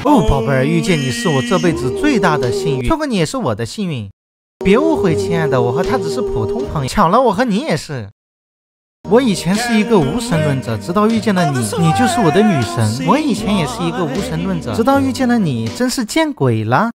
哦，宝贝儿，遇见你是我这辈子最大的幸运，错过你也是我的幸运。别误会，亲爱的，我和他只是普通朋友。巧了，我和你也是。我以前是一个无神论者，直到遇见了你，你就是我的女神。我以前也是一个无神论者，直到遇见了你，真是见鬼了。